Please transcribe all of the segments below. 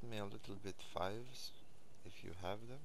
me a little bit fives if you have them.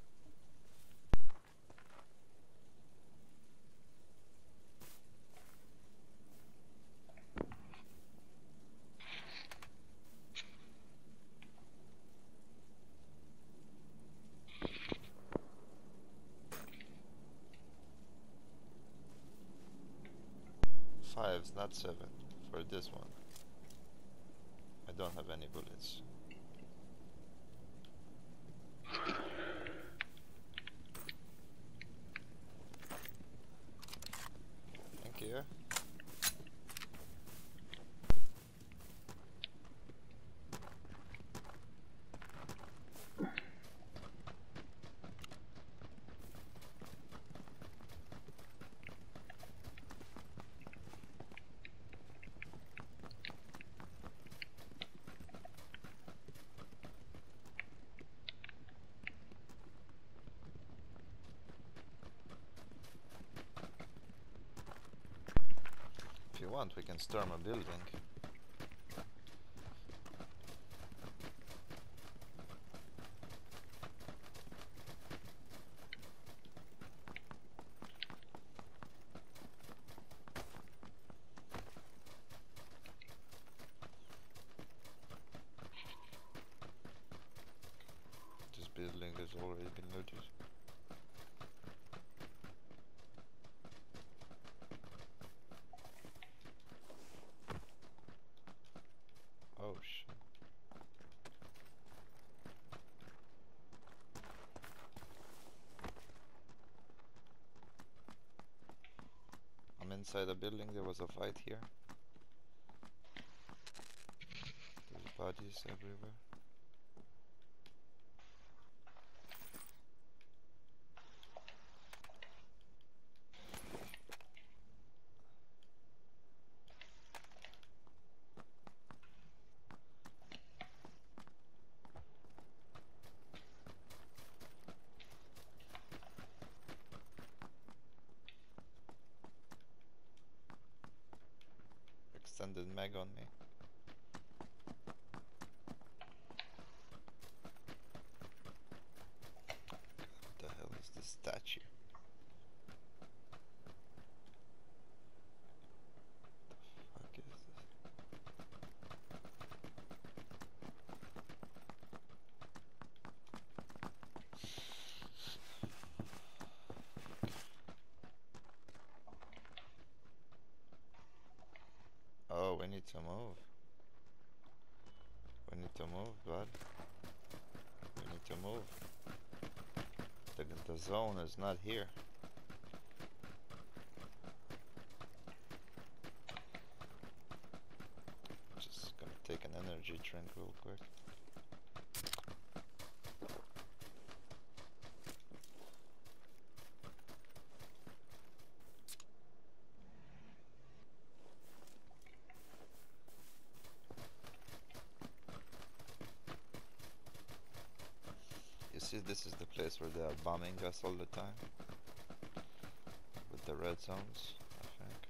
Fives, not seven, for this one. I don't have any bullets. Thank you. If you want, we can storm a building. This building has already been looted. Oh shit. I'm inside a building, there was a fight here. There's bodies everywhere. Extended mag on me. What the hell is this statue? What the fuck is this? Oh, we need to move. We need to move, bud. We need to move. The zone is not here. Just gonna take an energy drink real quick. You see, this is the place where they are bombing us all the time. With the red zones, I think.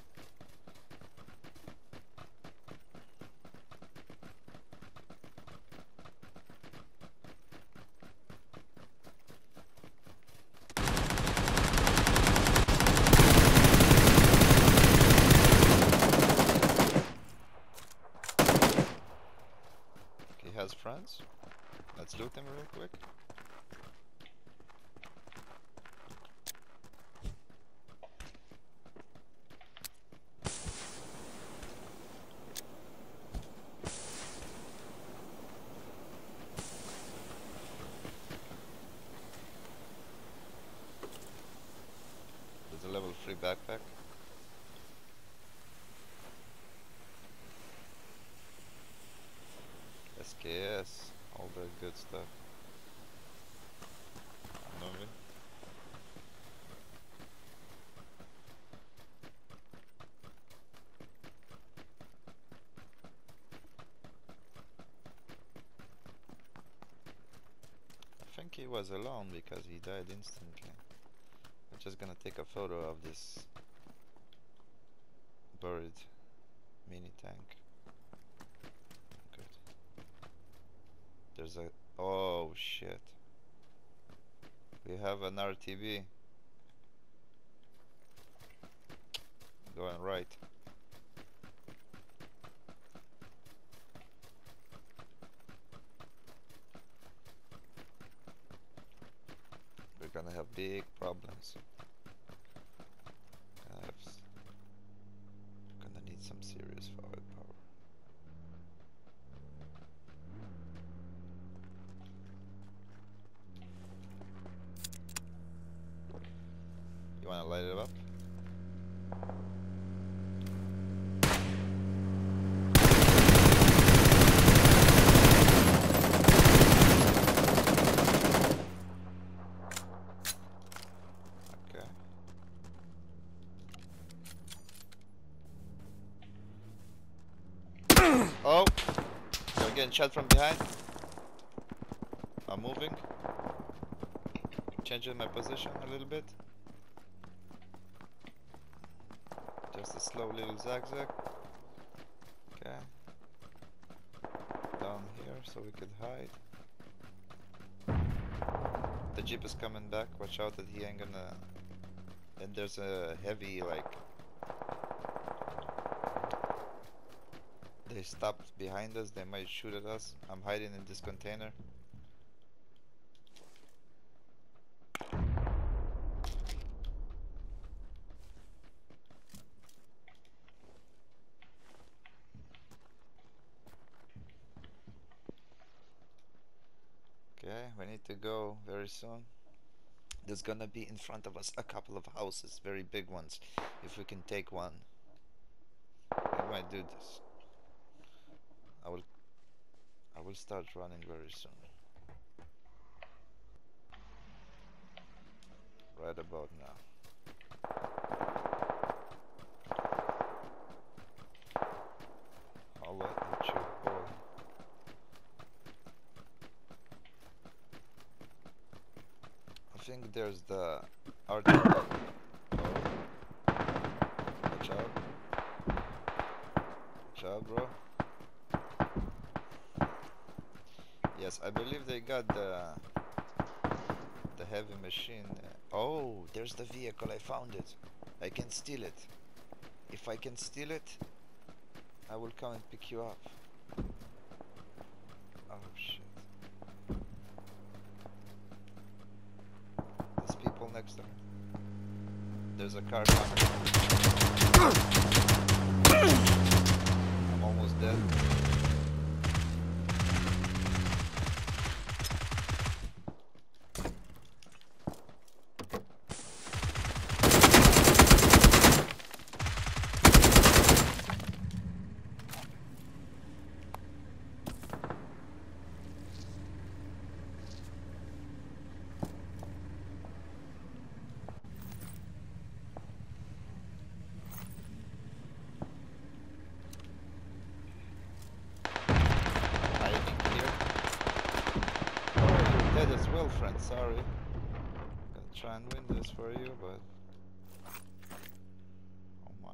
He has friends. Let's loot him real quick. There's a level 3 backpack. SKS, all the good stuff. I'm moving. I think he was alone because he died instantly. I'm just gonna take a photo of this buried mini tank. Good. There's a... Oh shit. We have an RTB going right. We're gonna have big problems. Gonna need some serious firepower. You wanna light it up? Oh! You're getting shot from behind. I'm moving. Changing my position a little bit. Just a slow little zigzag. Okay. Down here so we could hide. The jeep is coming back. Watch out that he ain't gonna... And there's a heavy like... They stopped behind us, they might shoot at us. I'm hiding in this container. Okay, we need to go very soon. There's gonna be in front of us a couple of houses, very big ones. If we can take one, we might do this. I will start running very soon. Right about now. I'll let you go. I think there's the article. Watch out. Watch out, bro. Yes, I believe they got the heavy machine. Oh, there's the vehicle. I found it. I can steal it. If I can steal it, I will come and pick you up. Oh shit. There's people next to me. There's a car coming. I'm almost dead. As well, friend, sorry. Gonna try and win this for you, but oh my.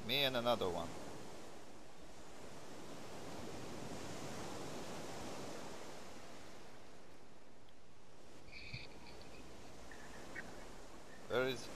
Me and another one. Where is...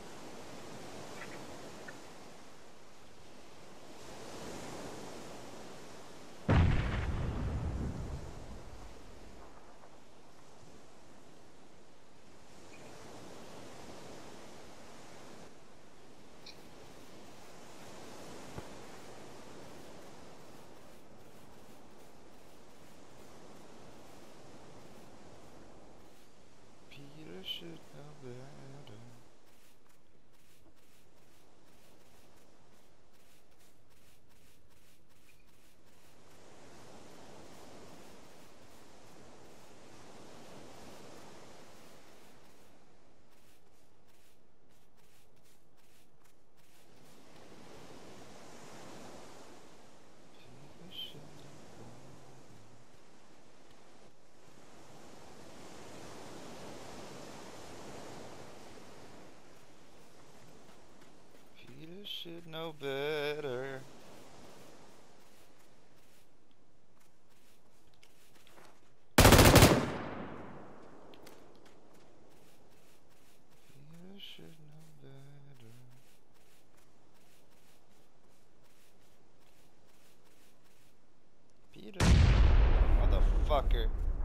Peter should know better. Peter should know better. Peter should know better. Peter should know better. Peter, motherfucker.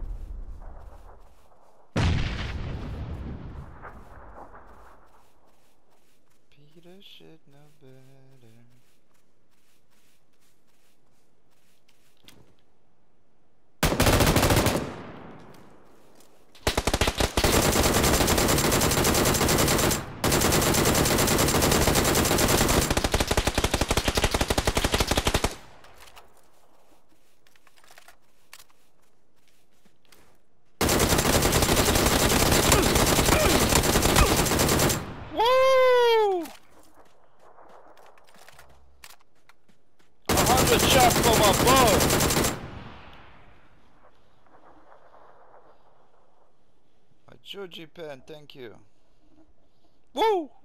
Peter should know better. Woo! 100 shots from above. My Georgie pen, thank you. Woo!